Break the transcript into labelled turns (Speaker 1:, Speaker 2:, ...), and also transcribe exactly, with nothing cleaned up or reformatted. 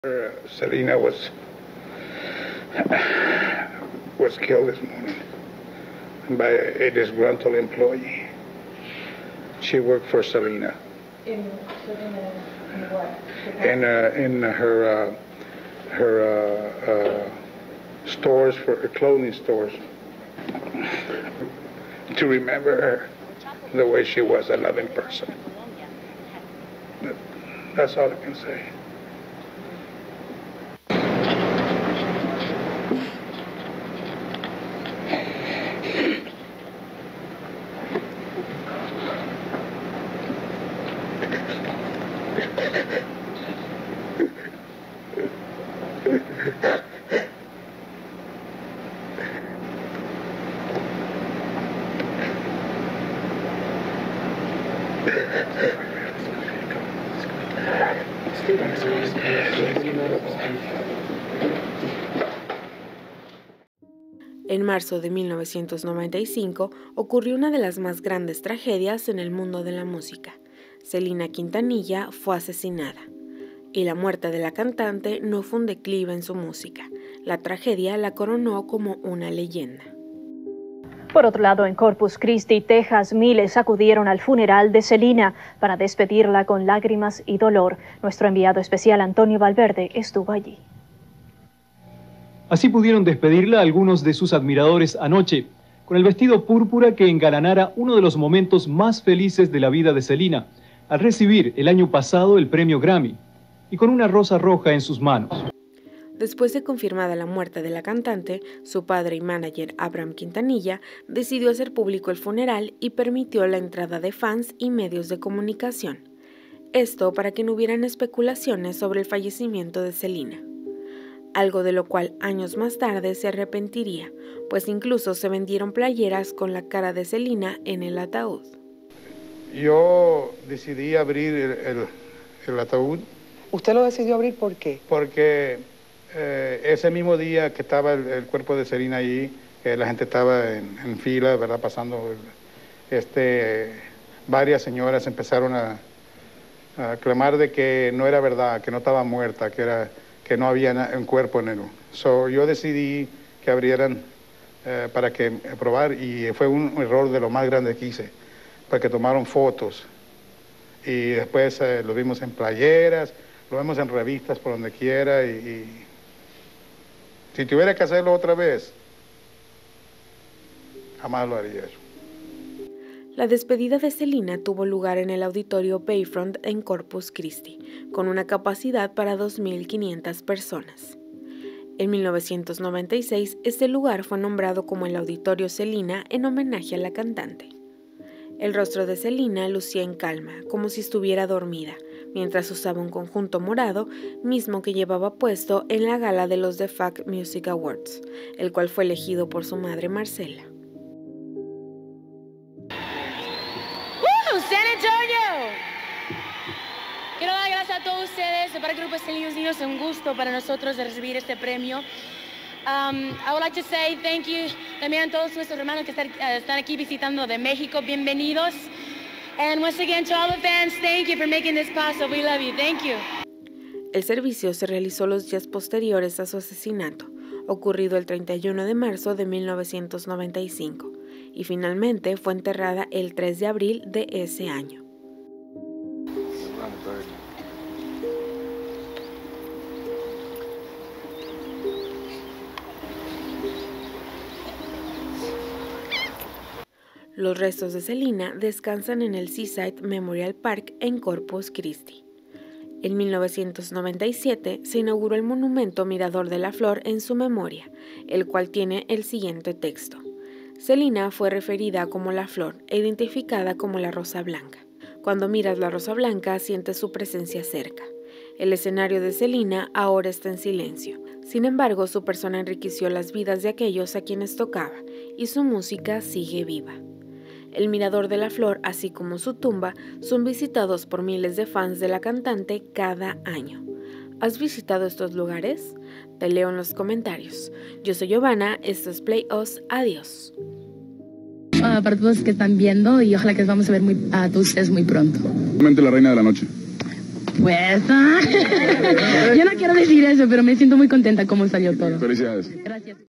Speaker 1: Uh, Selena was was killed this morning by a disgruntled employee. She worked for Selena.
Speaker 2: In, in, in what?
Speaker 1: In uh, in her uh, her uh, uh, stores for uh, clothing stores. To remember her the way she was, a loving person. That's all I can say.
Speaker 3: En marzo de mil novecientos noventa y cinco ocurrió una de las más grandes tragedias en el mundo de la música. Selena Quintanilla fue asesinada. Y la muerte de la cantante no fue un declive en su música. La tragedia la coronó como una leyenda.
Speaker 4: Por otro lado, en Corpus Christi, Texas, miles acudieron al funeral de Selena para despedirla con lágrimas y dolor. Nuestro enviado especial Antonio Valverde estuvo allí.
Speaker 5: Así pudieron despedirla algunos de sus admiradores anoche, con el vestido púrpura que engalanara uno de los momentos más felices de la vida de Selena, al recibir el año pasado el premio Grammy, y con una rosa roja en sus manos.
Speaker 3: Después de confirmada la muerte de la cantante, su padre y manager Abraham Quintanilla decidió hacer público el funeral y permitió la entrada de fans y medios de comunicación. Esto para que no hubieran especulaciones sobre el fallecimiento de Selena. Algo de lo cual años más tarde se arrepentiría, pues incluso se vendieron playeras con la cara de Selena en el ataúd.
Speaker 1: Yo decidí abrir el, el, el ataúd.
Speaker 6: ¿Usted lo decidió abrir por qué?
Speaker 1: Porque eh, ese mismo día que estaba el, el cuerpo de Selena allí, que la gente estaba en, en fila, ¿verdad? Pasando, este, varias señoras empezaron a, a clamar de que no era verdad, que no estaba muerta, que era... que no había un cuerpo en él. So, yo decidí que abrieran eh, para que probar, y fue un error de lo más grande que hice, porque tomaron fotos y después eh, lo vimos en playeras, lo vemos en revistas por donde quiera, y, y si tuviera que hacerlo otra vez, jamás lo haría eso.
Speaker 3: La despedida de Selena tuvo lugar en el auditorio Bayfront en Corpus Christi, con una capacidad para dos mil quinientas personas. En mil novecientos noventa y seis, este lugar fue nombrado como el Auditorio Selena en homenaje a la cantante. El rostro de Selena lucía en calma, como si estuviera dormida, mientras usaba un conjunto morado, mismo que llevaba puesto en la gala de los The Fact Music Awards, el cual fue elegido por su madre Marcela.
Speaker 7: San Antonio. Quiero dar gracias a todos ustedes, para el Grupo Estelios Niños, es un gusto para nosotros de recibir este premio. Um, I would like to say thank you también a todos nuestros hermanos que están, uh, están aquí visitando de México, bienvenidos. And once again to all the fans, thank you for making this possible, we love you, thank you.
Speaker 3: El servicio se realizó los días posteriores a su asesinato, ocurrido el treinta y uno de marzo de mil novecientos noventa y cinco. Y finalmente fue enterrada el tres de abril de ese año. Los restos de Selena descansan en el Seaside Memorial Park en Corpus Christi. En mil novecientos noventa y siete se inauguró el monumento Mirador de la Flor en su memoria, el cual tiene el siguiente texto. Selena fue referida como la flor e identificada como la rosa blanca. Cuando miras la rosa blanca, sientes su presencia cerca. El escenario de Selena ahora está en silencio. Sin embargo, su persona enriqueció las vidas de aquellos a quienes tocaba, y su música sigue viva. El Mirador de la Flor, así como su tumba, son visitados por miles de fans de la cantante cada año. ¿Has visitado estos lugares? Te leo en los comentarios. Yo soy Giovanna, esto es Play Us, adiós.
Speaker 8: Uh, para todos que están viendo, y ojalá que nos vamos a ver muy, a todos ustedes muy pronto.
Speaker 9: Realmente la reina de la noche.
Speaker 8: Pues, ah, yo no quiero decir eso, pero me siento muy contenta cómo salió todo.
Speaker 9: Felicidades.
Speaker 8: Gracias.